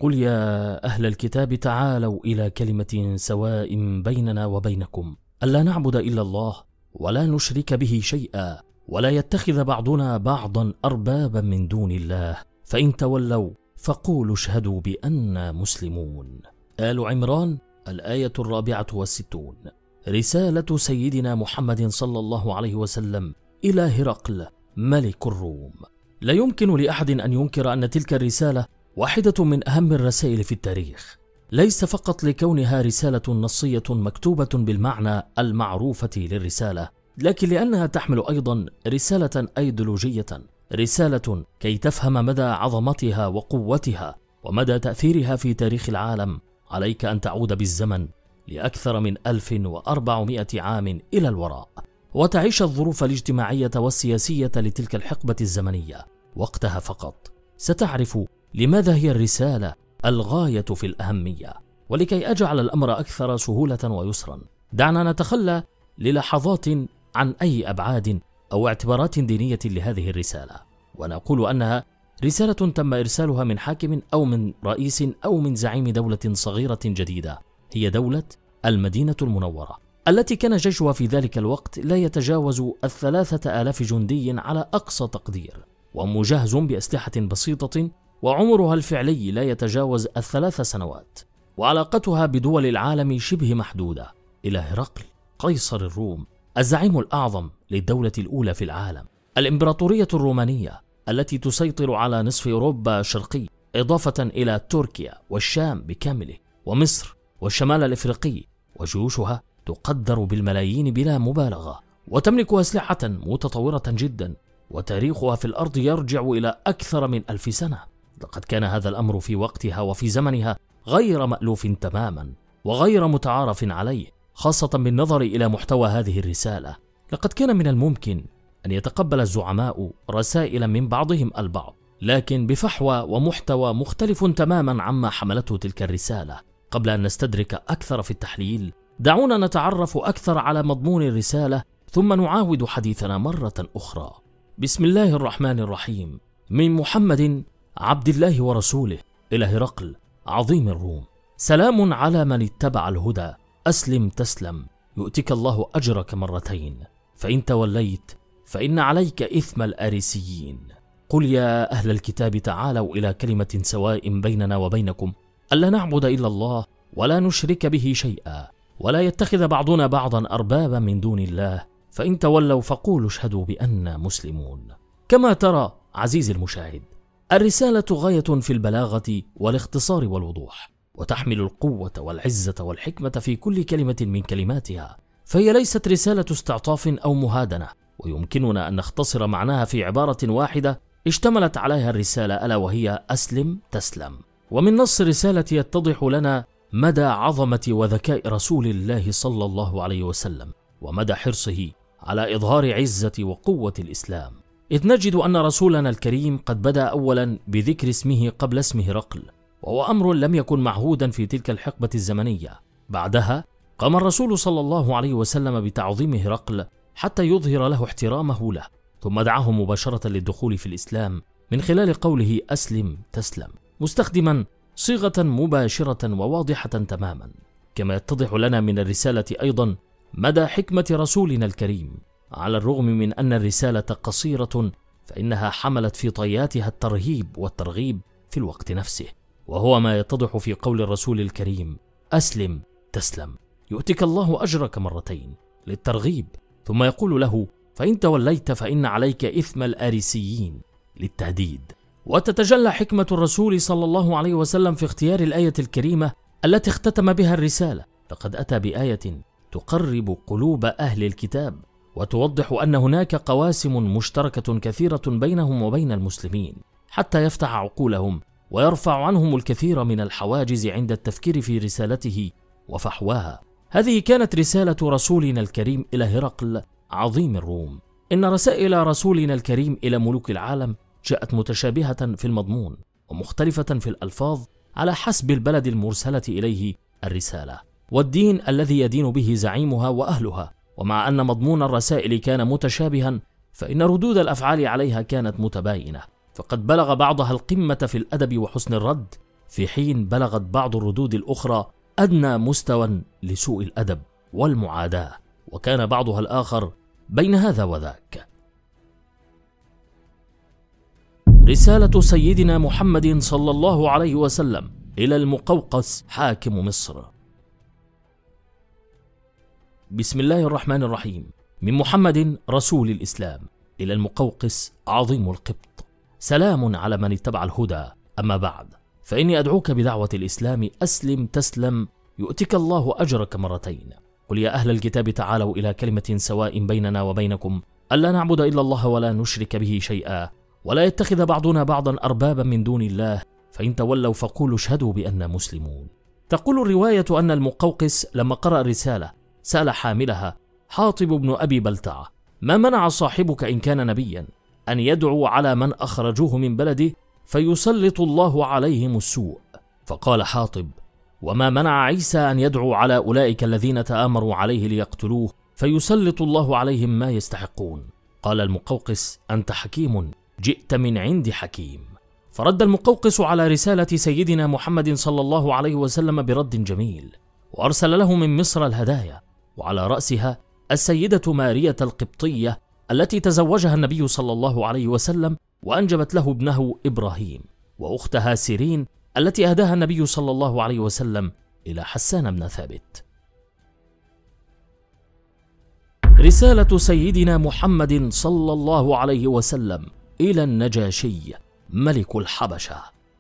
قل يا أهل الكتاب تعالوا إلى كلمة سواء بيننا وبينكم ألا نعبد إلا الله ولا نشرك به شيئا ولا يتخذ بعضنا بعضا أربابا من دون الله فإن تولوا فقولوا اشهدوا بأننا مسلمون. آل عمران الآية 64. رسالة سيدنا محمد صلى الله عليه وسلم إلى هرقل ملك الروم. لا يمكن لأحد أن ينكر أن تلك الرسالة واحدة من أهم الرسائل في التاريخ، ليس فقط لكونها رسالة نصية مكتوبة بالمعنى المعروفة للرسالة، لكن لأنها تحمل أيضا رسالة أيديولوجية، رسالة كي تفهم مدى عظمتها وقوتها ومدى تأثيرها في تاريخ العالم. عليك أن تعود بالزمن لأكثر من 1400 عام إلى الوراء وتعيش الظروف الاجتماعية والسياسية لتلك الحقبة الزمنية. وقتها فقط ستعرف لماذا هي الرسالة الغاية في الأهمية. ولكي أجعل الأمر أكثر سهولة ويسرا، دعنا نتخلى للحظات عن أي أبعاد أو اعتبارات دينية لهذه الرسالة، ونقول أنها رسالة تم إرسالها من حاكم أو من رئيس أو من زعيم دولة صغيرة جديدة، هي دولة المدينة المنورة، التي كان جيشها في ذلك الوقت لا يتجاوز 3000 جندي على أقصى تقدير، ومجهز بأسلحة بسيطة، وعمرها الفعلي لا يتجاوز 3 سنوات، وعلاقتها بدول العالم شبه محدودة. إلى هرقل قيصر الروم، الزعيم الأعظم للدولة الأولى في العالم، الإمبراطورية الرومانية التي تسيطر على نصف أوروبا الشرقي، إضافة إلى تركيا والشام بكامله ومصر والشمال الإفريقي، وجيوشها تقدر بالملايين بلا مبالغة، وتملك أسلحة متطورة جدا، وتاريخها في الأرض يرجع إلى أكثر من 1000 سنة. لقد كان هذا الأمر في وقتها وفي زمنها غير مألوف تماما وغير متعارف عليه، خاصة بالنظر إلى محتوى هذه الرسالة. لقد كان من الممكن أن يتقبل الزعماء رسائل من بعضهم البعض، لكن بفحوى ومحتوى مختلف تماما عما حملته تلك الرسالة. قبل أن نستدرك أكثر في التحليل، دعونا نتعرف أكثر على مضمون الرسالة، ثم نعاود حديثنا مرة أخرى. بسم الله الرحمن الرحيم. من محمد عبد الله ورسوله إلى هرقل عظيم الروم. سلام على من اتبع الهدى، أسلم تسلم، يؤتك الله أجرك مرتين، فإن توليت فإن عليك إثم الآريسيين. قل يا أهل الكتاب تعالوا إلى كلمة سواء بيننا وبينكم ألا نعبد إلا الله ولا نشرك به شيئا ولا يتخذ بعضنا بعضا أربابا من دون الله فإن تولوا فقولوا اشهدوا بأننا مسلمون. كما ترى عزيزي المشاهد، الرسالة غاية في البلاغة والاختصار والوضوح، وتحمل القوة والعزة والحكمة في كل كلمة من كلماتها، فهي ليست رسالة استعطاف أو مهادنة، ويمكننا أن نختصر معناها في عبارة واحدة اشتملت عليها الرسالة، ألا وهي أسلم تسلم. ومن نص الرسالة يتضح لنا مدى عظمة وذكاء رسول الله صلى الله عليه وسلم، ومدى حرصه على إظهار عزة وقوة الإسلام، إذ نجد أن رسولنا الكريم قد بدأ أولا بذكر اسمه قبل اسم هرقل، وهو أمر لم يكن معهودا في تلك الحقبة الزمنية. بعدها قام الرسول صلى الله عليه وسلم بتعظيم هرقل حتى يظهر له احترامه له، ثم دعاه مباشرة للدخول في الإسلام من خلال قوله أسلم تسلم، مستخدما صيغة مباشرة وواضحة تماما. كما يتضح لنا من الرسالة أيضا مدى حكمة رسولنا الكريم، على الرغم من أن الرسالة قصيرة فإنها حملت في طياتها الترهيب والترغيب في الوقت نفسه، وهو ما يتضح في قول الرسول الكريم أسلم تسلم، يؤتك الله أجرك مرتين للترغيب، ثم يقول له فإن توليت فإن عليك إثم الآريسيين للتهديد. وتتجلى حكمة الرسول صلى الله عليه وسلم في اختيار الآية الكريمة التي اختتم بها الرسالة، فقد أتى بآية تقرب قلوب أهل الكتاب وتوضح أن هناك قواسم مشتركة كثيرة بينهم وبين المسلمين، حتى يفتح عقولهم ويرفع عنهم الكثير من الحواجز عند التفكير في رسالته وفحواها. هذه كانت رسالة رسولنا الكريم إلى هرقل عظيم الروم. إن رسائل رسولنا الكريم إلى ملوك العالم جاءت متشابهة في المضمون ومختلفة في الألفاظ على حسب البلد المرسلة إليه الرسالة والدين الذي يدين به زعيمها وأهلها. ومع أن مضمون الرسائل كان متشابها، فإن ردود الأفعال عليها كانت متباينة، فقد بلغ بعضها القمة في الأدب وحسن الرد، في حين بلغت بعض الردود الأخرى أدنى مستوى لسوء الأدب والمعاداة، وكان بعضها الآخر بين هذا وذاك. رسالة سيدنا محمد صلى الله عليه وسلم إلى المقوقس حاكم مصر. بسم الله الرحمن الرحيم. من محمد رسول الإسلام إلى المقوقس عظيم القبط، سلام على من اتبع الهدى. أما بعد، فإني أدعوك بدعوة الإسلام، أسلم تسلم يؤتك الله أجرك مرتين. قل يا أهل الكتاب تعالوا إلى كلمة سواء بيننا وبينكم ألا نعبد إلا الله ولا نشرك به شيئا ولا يتخذ بعضنا بعضا أربابا من دون الله، فإن تولوا فقولوا اشهدوا بأننا مسلمون. تقول الرواية أن المقوقس لما قرأ الرسالة سأل حاملها حاطب بن أبي بلتعة: ما منع صاحبك إن كان نبيا أن يدعو على من أخرجوه من بلده فيسلط الله عليهم السوء؟ فقال حاطب: وما منع عيسى أن يدعو على أولئك الذين تآمروا عليه ليقتلوه فيسلط الله عليهم ما يستحقون؟ قال المقوقس: أنت حكيم، جئت من عند حكيم. فرد المقوقس على رسالة سيدنا محمد صلى الله عليه وسلم برد جميل، وأرسل له من مصر الهدايا، وعلى رأسها السيدة مارية القبطية التي تزوجها النبي صلى الله عليه وسلم وأنجبت له ابنه إبراهيم، وأختها سيرين التي أهداها النبي صلى الله عليه وسلم إلى حسان بن ثابت. رسالة سيدنا محمد صلى الله عليه وسلم إلى النجاشي ملك الحبشة.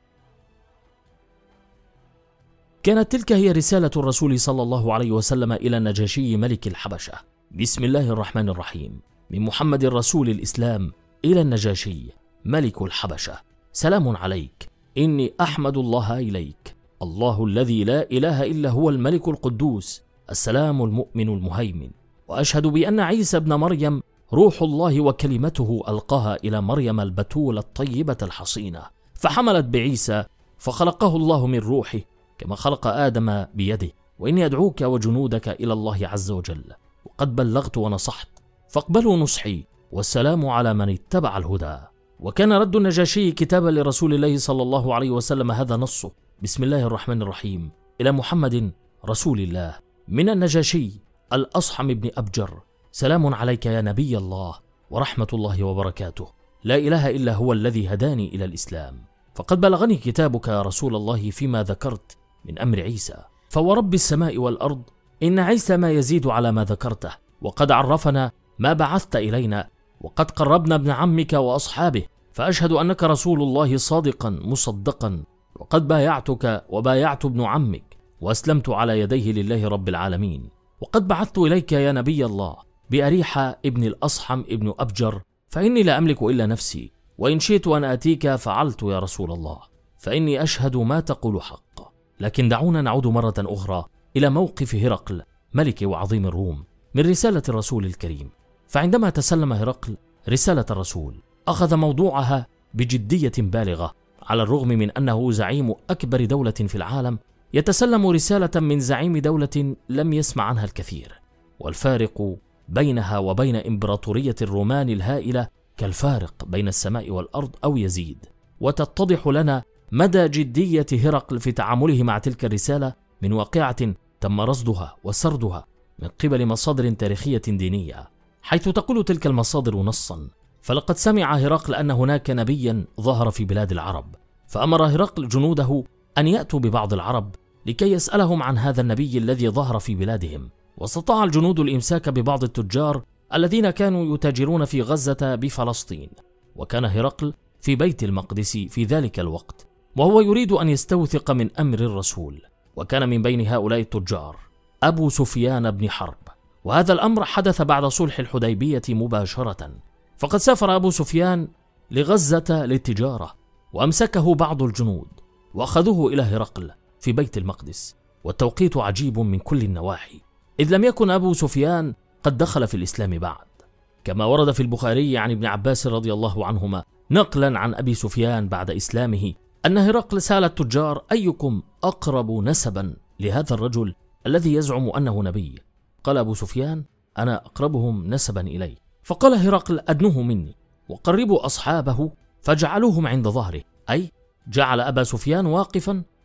كانت تلك هي رسالة الرسول صلى الله عليه وسلم إلى النجاشي ملك الحبشة. بسم الله الرحمن الرحيم. من محمد رسول الإسلام إلى النجاشي ملك الحبشة، سلام عليك، إني أحمد الله إليك، الله الذي لا إله إلا هو الملك القدوس السلام المؤمن المهيمن، وأشهد بأن عيسى ابن مريم روح الله وكلمته ألقاها إلى مريم البتول الطيبة الحصينة، فحملت بعيسى فخلقه الله من روحه كما خلق آدم بيده. وإني أدعوك وجنودك إلى الله عز وجل، وقد بلغت ونصحت، فاقبلوا نصحي، والسلام على من اتبع الهدى. وكان رد النجاشي كتابا لرسول الله صلى الله عليه وسلم هذا نصه: بسم الله الرحمن الرحيم. إلى محمد رسول الله من النجاشي الأصحم بن أبجر، سلام عليك يا نبي الله ورحمة الله وبركاته، لا إله إلا هو الذي هداني إلى الإسلام، فقد بلغني كتابك يا رسول الله فيما ذكرت من أمر عيسى، فورب السماء والأرض إن عيسى ما يزيد على ما ذكرته، وقد عرفنا ما بعثت إلينا، وقد قربنا ابن عمك وأصحابه، فأشهد أنك رسول الله صادقا مصدقا، وقد بايعتك وبايعت ابن عمك وأسلمت على يديه لله رب العالمين، وقد بعثت إليك يا نبي الله بأريحة ابن الأصحم ابن أبجر، فإني لا أملك إلا نفسي، وإن شئت أن آتيك فعلت يا رسول الله، فإني أشهد ما تقول حق. لكن دعونا نعود مرة أخرى إلى موقف هرقل ملك وعظيم الروم من رسالة الرسول الكريم. فعندما تسلم هرقل رسالة الرسول أخذ موضوعها بجدية بالغة، على الرغم من أنه زعيم أكبر دولة في العالم يتسلم رسالة من زعيم دولة لم يسمع عنها الكثير، والفارق بينها وبين إمبراطورية الرومان الهائلة كالفارق بين السماء والأرض أو يزيد. وتتضح لنا مدى جدية هرقل في تعامله مع تلك الرسالة من واقعة تم رصدها وسردها من قبل مصادر تاريخية دينية، حيث تقول تلك المصادر نصا: فلقد سمع هرقل أن هناك نبيا ظهر في بلاد العرب، فأمر هرقل جنوده أن يأتوا ببعض العرب لكي يسألهم عن هذا النبي الذي ظهر في بلادهم. واستطاع الجنود الإمساك ببعض التجار الذين كانوا يتاجرون في غزة بفلسطين، وكان هرقل في بيت المقدس في ذلك الوقت، وهو يريد أن يستوثق من أمر الرسول. وكان من بين هؤلاء التجار أبو سفيان بن حرب، وهذا الأمر حدث بعد صلح الحديبية مباشرة، فقد سافر أبو سفيان لغزة للتجارة، وأمسكه بعض الجنود وأخذوه إلى هرقل في بيت المقدس، والتوقيت عجيب من كل النواحي، إذ لم يكن أبو سفيان قد دخل في الإسلام بعد، كما ورد في البخاري عن ابن عباس رضي الله عنهما نقلا عن أبي سفيان بعد إسلامه أن هرقل سأل التجار: أيكم أقرب نسبا لهذا الرجل الذي يزعم أنه نبي؟ قال أبو سفيان: أنا أقربهم نسبا إلي. فقال هرقل: أدنوه مني وقربوا أصحابه، فجعلوهم عند ظهره، أي جعل أبا سفيان واقفا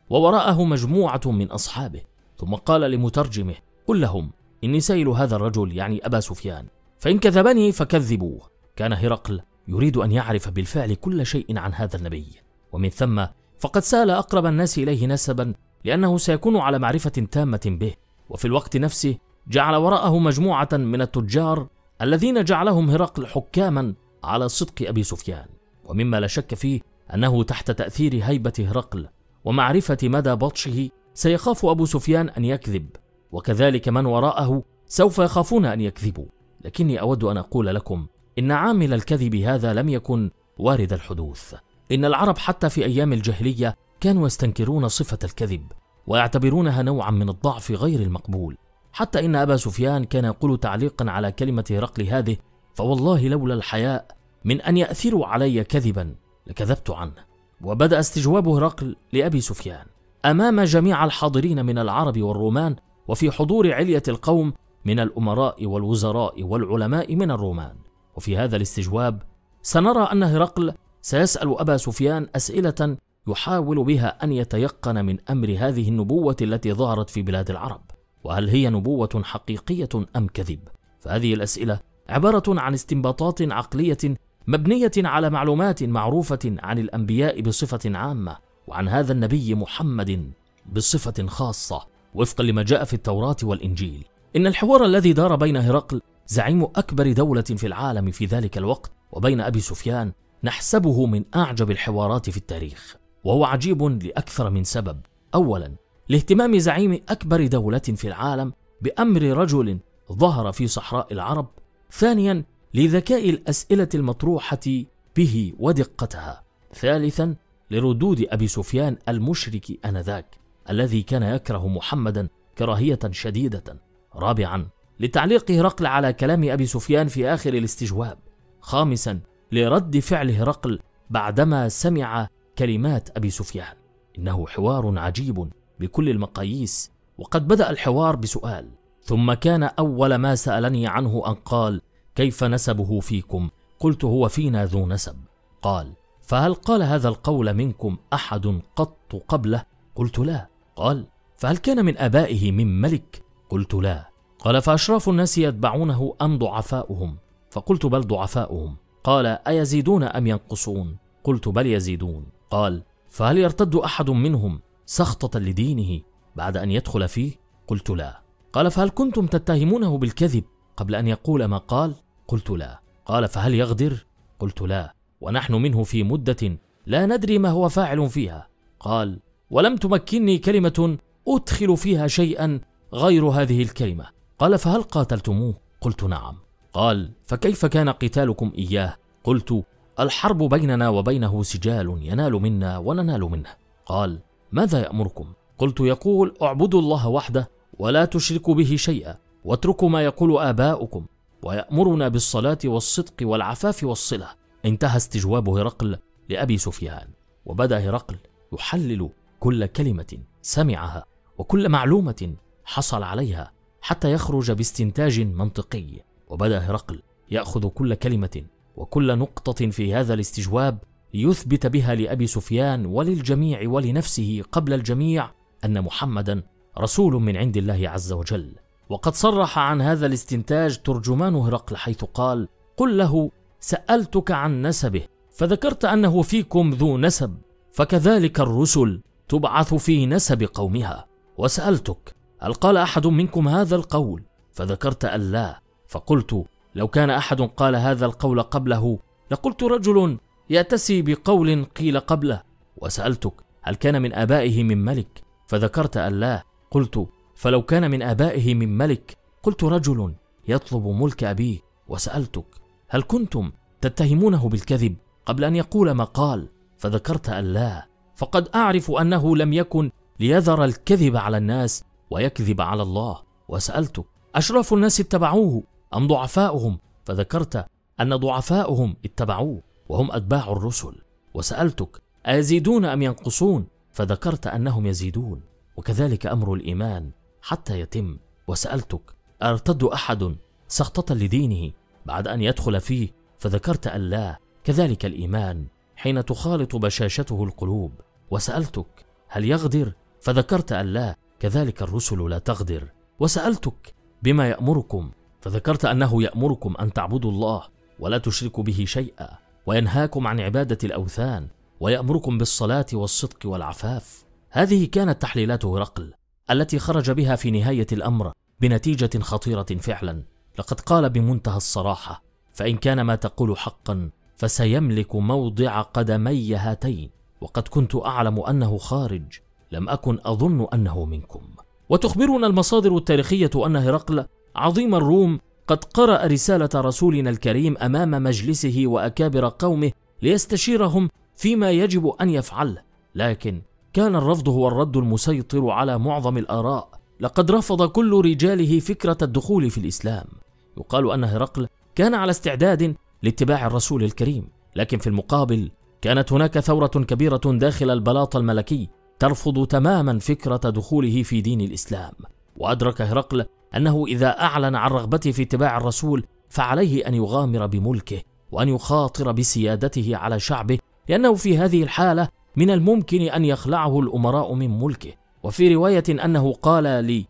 ووراءه مجموعة من أصحابه، ثم قال لمترجمه: قل لهم إني سائل هذا الرجل، يعني أبا سفيان، فإن كذبني فكذبوه. كان هرقل يريد أن يعرف بالفعل كل شيء عن هذا النبي، ومن ثم فقد سأل أقرب الناس إليه نسبا، لأنه سيكون على معرفة تامة به. وفي الوقت نفسه جعل وراءه مجموعة من التجار الذين جعلهم هرقل حكاما على صدق أبي سفيان. ومما لا شك فيه أنه تحت تأثير هيبة هرقل ومعرفة مدى بطشه سيخاف أبو سفيان أن يكذب، وكذلك من وراءه سوف يخافون أن يكذبوا. لكني أود أن أقول لكم إن عامل الكذب هذا لم يكن وارد الحدوث. إن العرب حتى في أيام الجاهلية كانوا يستنكرون صفة الكذب ويعتبرونها نوعا من الضعف غير المقبول، حتى إن أبا سفيان كان يقول تعليقا على كلمة هرقل هذه: فوالله لولا الحياء من أن يأثروا علي كذبا لكذبت عنه. وبدأ استجواب هرقل لأبي سفيان أمام جميع الحاضرين من العرب والرومان، وفي حضور علية القوم من الأمراء والوزراء والعلماء من الرومان. وفي هذا الاستجواب سنرى أن هرقل سيسأل أبا سفيان أسئلة يحاول بها أن يتيقن من أمر هذه النبوة التي ظهرت في بلاد العرب، وهل هي نبوة حقيقية أم كذب؟ فهذه الأسئلة عبارة عن استنباطات عقلية مبنية على معلومات معروفة عن الأنبياء بصفة عامة، وعن هذا النبي محمد بصفة خاصة وفقا لما جاء في التوراة والإنجيل. إن الحوار الذي دار بين هرقل زعيم أكبر دولة في العالم في ذلك الوقت وبين أبي سفيان نحسبه من أعجب الحوارات في التاريخ، وهو عجيب لأكثر من سبب. أولا، لاهتمام زعيم أكبر دولة في العالم بأمر رجل ظهر في صحراء العرب. ثانيا، لذكاء الأسئلة المطروحة به ودقتها. ثالثا، لردود أبي سفيان المشرك آنذاك الذي كان يكره محمدا كراهية شديدة. رابعا، لتعليق هرقل على كلام أبي سفيان في آخر الاستجواب. خامسا، لرد فعل هرقل بعدما سمع كلمات أبي سفيان. إنه حوار عجيب بكل المقاييس. وقد بدأ الحوار بسؤال: ثم كان أول ما سألني عنه أن قال: كيف نسبه فيكم؟ قلت: هو فينا ذو نسب. قال: فهل قال هذا القول منكم أحد قط قبله؟ قلت: لا. قال: فهل كان من آبائه من ملك؟ قلت: لا. قال: فأشراف الناس يتبعونه أم ضعفاؤهم؟ فقلت: بل ضعفاؤهم. قال: أيزيدون أم ينقصون؟ قلت: بل يزيدون. قال: فهل يرتد أحد منهم سخطة لدينه بعد أن يدخل فيه؟ قلت: لا. قال: فهل كنتم تتهمونه بالكذب قبل أن يقول ما قال؟ قلت: لا. قال: فهل يغدر؟ قلت: لا، ونحن منه في مدة لا ندري ما هو فاعل فيها. قال: ولم تمكنني كلمة أدخل فيها شيئا غير هذه الكلمة. قال: فهل قاتلتموه؟ قلت: نعم. قال: فكيف كان قتالكم إياه؟ قلت: الحرب بيننا وبينه سجال ينال منا وننال منه. قال: ماذا يأمركم؟ قلت: يقول: اعبدوا الله وحده ولا تشركوا به شيئا واتركوا ما يقول آباؤكم، ويأمرنا بالصلاة والصدق والعفاف والصلة. انتهى استجواب هرقل لأبي سفيان، وبدأ هرقل يحلل كل كلمة سمعها وكل معلومة حصل عليها حتى يخرج باستنتاج منطقي. وبدأ هرقل يأخذ كل كلمة وكل نقطة في هذا الاستجواب ليثبت بها لأبي سفيان وللجميع ولنفسه قبل الجميع أن محمدا رسول من عند الله عز وجل. وقد صرح عن هذا الاستنتاج ترجمان هرقل حيث قال: قل له: سألتك عن نسبه فذكرت أنه فيكم ذو نسب، فكذلك الرسل تبعث في نسب قومها. وسألتك: هل قال أحد منكم هذا القول؟ فذكرت أن لا، فقلت: لو كان أحد قال هذا القول قبله لقلت رجل يأتسي بقول قيل قبله. وسألتك: هل كان من آبائه من ملك؟ فذكرت أن لا، قلت: فلو كان من آبائه من ملك قلت رجل يطلب ملك أبيه. وسألتك: هل كنتم تتهمونه بالكذب قبل أن يقول ما قال؟ فذكرت أن لا، فقد أعرف أنه لم يكن ليذر الكذب على الناس ويكذب على الله. وسألتك: أشراف الناس اتبعوه أم ضعفاؤهم؟ فذكرت أن ضعفاؤهم اتبعوه وهم أتباع الرسل. وسألتك: أيزيدون أم ينقصون؟ فذكرت أنهم يزيدون، وكذلك أمر الإيمان حتى يتم. وسألتك: أرتد أحد سخطة لدينه بعد أن يدخل فيه؟ فذكرت أن لا، كذلك الإيمان حين تخالط بشاشته القلوب. وسألتك: هل يغدر؟ فذكرت أن لا، كذلك الرسل لا تغدر. وسألتك بما يأمركم، فذكرت أنه يأمركم أن تعبدوا الله ولا تشركوا به شيئا، وينهاكم عن عبادة الأوثان، ويأمركم بالصلاة والصدق والعفاف. هذه كانت تحليلات هرقل التي خرج بها في نهاية الأمر بنتيجة خطيرة فعلا. لقد قال بمنتهى الصراحة: فإن كان ما تقول حقا فسيملك موضع قدمي هاتين، وقد كنت أعلم أنه خارج، لم أكن أظن أنه منكم. وتخبرنا المصادر التاريخية أن هرقل عظيم الروم قد قرأ رسالة رسولنا الكريم أمام مجلسه وأكابر قومه ليستشيرهم فيما يجب أن يفعله، لكن كان الرفض هو الرد المسيطر على معظم الآراء. لقد رفض كل رجاله فكرة الدخول في الإسلام. يقال أن هرقل كان على استعداد لاتباع الرسول الكريم، لكن في المقابل كانت هناك ثورة كبيرة داخل البلاط الملكي ترفض تماما فكرة دخوله في دين الإسلام. وأدرك هرقل أنه إذا أعلن عن رغبته في اتباع الرسول فعليه أن يغامر بملكه وأن يخاطر بسيادته على شعبه، لأنه في هذه الحالة من الممكن أن يخلعه الأمراء من ملكه. وفي رواية أنه قال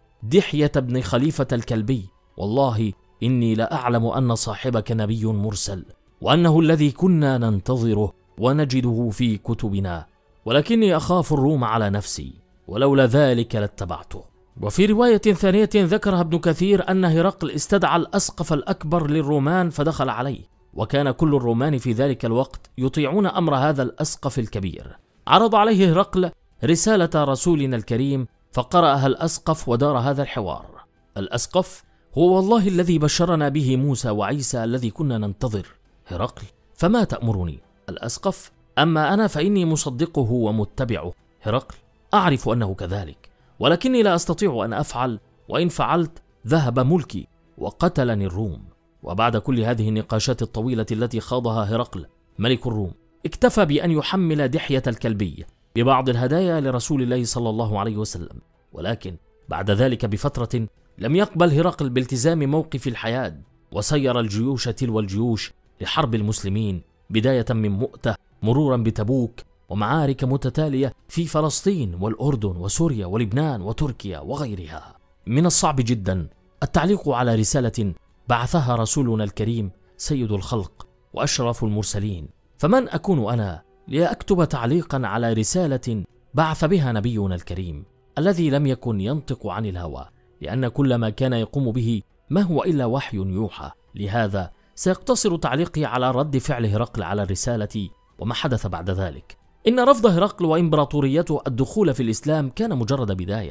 لدحية بن خليفة الكلبي: والله إني لأعلم أن صاحبك نبي مرسل، وأنه الذي كنا ننتظره ونجده في كتبنا، ولكني أخاف الروم على نفسي، ولولا ذلك لاتبعته. وفي رواية ثانية ذكرها ابن كثير أن هرقل استدعى الأسقف الأكبر للرومان فدخل عليه، وكان كل الرومان في ذلك الوقت يطيعون أمر هذا الأسقف الكبير. عرض عليه هرقل رسالة رسولنا الكريم فقرأها الأسقف ودار هذا الحوار. الأسقف: هو والله الذي بشرنا به موسى وعيسى الذي كنا ننتظر. هرقل: فما تأمرني؟ الأسقف: أما أنا فإني مصدقه ومتبعه. هرقل: أعرف أنه كذلك، ولكني لا أستطيع أن أفعل، وإن فعلت ذهب ملكي وقتلني الروم. وبعد كل هذه النقاشات الطويلة التي خاضها هرقل ملك الروم، اكتفى بأن يحمل دحية الكلبي ببعض الهدايا لرسول الله صلى الله عليه وسلم. ولكن بعد ذلك بفترة لم يقبل هرقل بالتزام موقف الحياد، وسير الجيوش تلو الجيوش لحرب المسلمين، بداية من مؤتة مرورا بتبوك، ومعارك متتالية في فلسطين والأردن وسوريا ولبنان وتركيا وغيرها. من الصعب جدا التعليق على رسالة بعثها رسولنا الكريم سيد الخلق وأشرف المرسلين، فمن أكون أنا لأكتب تعليقا على رسالة بعث بها نبينا الكريم الذي لم يكن ينطق عن الهوى، لأن كل ما كان يقوم به ما هو إلا وحي يوحى. لهذا سيقتصر تعليقي على رد فعل هرقل على الرسالة وما حدث بعد ذلك. إن رفض هرقل وإمبراطوريته الدخول في الإسلام كان مجرد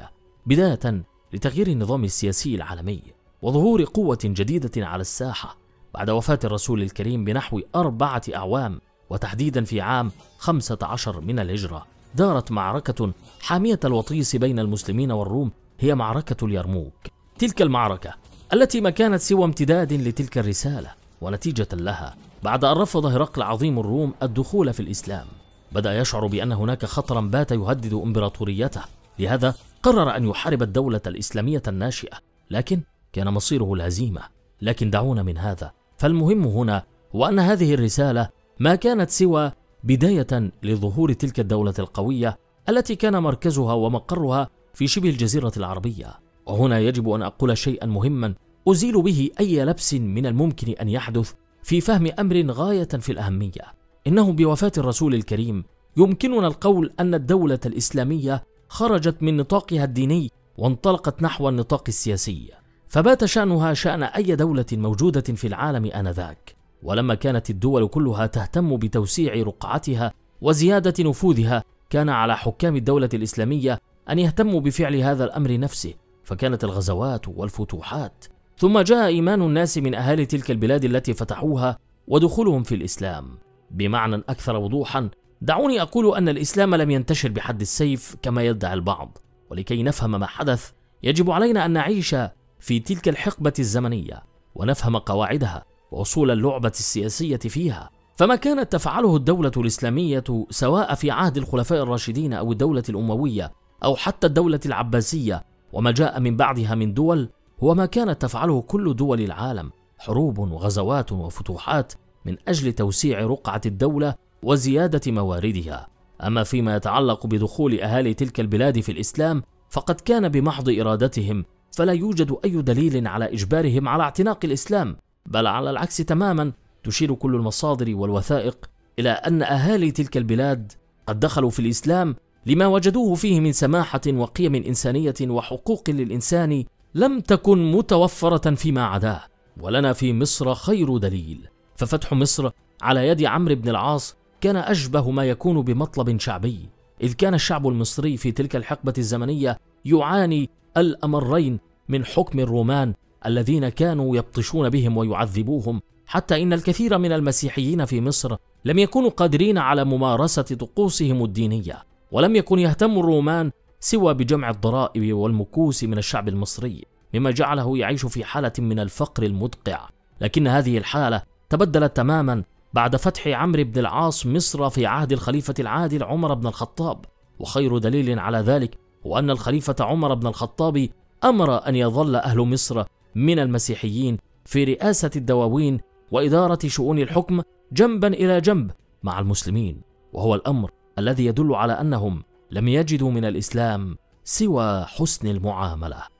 بداية لتغيير النظام السياسي العالمي وظهور قوة جديدة على الساحة. بعد وفاة الرسول الكريم بنحو 4 أعوام، وتحديدا في عام 15 من الهجرة، دارت معركة حامية الوطيس بين المسلمين والروم، هي معركة اليرموك. تلك المعركة التي ما كانت سوى امتداد لتلك الرسالة، ونتيجة لها بعد أن رفض هرقل عظيم الروم الدخول في الإسلام، بدأ يشعر بأن هناك خطرا بات يهدد إمبراطوريته. لهذا قرر أن يحارب الدولة الإسلامية الناشئة، لكن كان مصيره الهزيمة. لكن دعونا من هذا، فالمهم هنا هو أن هذه الرسالة ما كانت سوى بداية لظهور تلك الدولة القوية التي كان مركزها ومقرها في شبه الجزيرة العربية. وهنا يجب أن أقول شيئا مهما أزيل به أي لبس من الممكن أن يحدث في فهم أمر غاية في الأهمية. إنه بوفاة الرسول الكريم يمكننا القول أن الدولة الإسلامية خرجت من نطاقها الديني وانطلقت نحو النطاق السياسي، فبات شأنها شأن أي دولة موجودة في العالم آنذاك. ولما كانت الدول كلها تهتم بتوسيع رقعتها وزيادة نفوذها، كان على حكام الدولة الإسلامية أن يهتموا بفعل هذا الأمر نفسه، فكانت الغزوات والفتوحات، ثم جاء إيمان الناس من أهالي تلك البلاد التي فتحوها ودخولهم في الإسلام. بمعنى أكثر وضوحا، دعوني أقول أن الإسلام لم ينتشر بحد السيف كما يدعي البعض، ولكي نفهم ما حدث يجب علينا أن نعيش في تلك الحقبة الزمنية ونفهم قواعدها وأصول اللعبة السياسية فيها. فما كانت تفعله الدولة الإسلامية سواء في عهد الخلفاء الراشدين أو الدولة الأموية أو حتى الدولة العباسية وما جاء من بعدها من دول، هو ما كانت تفعله كل دول العالم: حروب وغزوات وفتوحات من أجل توسيع رقعة الدولة وزيادة مواردها. أما فيما يتعلق بدخول أهالي تلك البلاد في الإسلام فقد كان بمحض إرادتهم، فلا يوجد أي دليل على إجبارهم على اعتناق الإسلام، بل على العكس تماما. تشير كل المصادر والوثائق إلى أن أهالي تلك البلاد قد دخلوا في الإسلام لما وجدوه فيه من سماحة وقيم إنسانية وحقوق للإنسان لم تكن متوفرة فيما عداه. ولنا في مصر خير دليل، ففتح مصر على يد عمرو بن العاص كان أشبه ما يكون بمطلب شعبي، إذ كان الشعب المصري في تلك الحقبة الزمنية يعاني الأمرين من حكم الرومان الذين كانوا يبطشون بهم ويعذبوهم، حتى إن الكثير من المسيحيين في مصر لم يكونوا قادرين على ممارسة طقوسهم الدينية، ولم يكن يهتم الرومان سوى بجمع الضرائب والمكوس من الشعب المصري، مما جعله يعيش في حالة من الفقر المدقع. لكن هذه الحالة تبدلت تماما بعد فتح عمرو بن العاص مصر في عهد الخليفة العادل عمر بن الخطاب، وخير دليل على ذلك هو أن الخليفة عمر بن الخطاب أمر أن يظل أهل مصر من المسيحيين في رئاسة الدواوين وإدارة شؤون الحكم جنبا إلى جنب مع المسلمين، وهو الأمر الذي يدل على أنهم لم يجدوا من الإسلام سوى حسن المعاملة.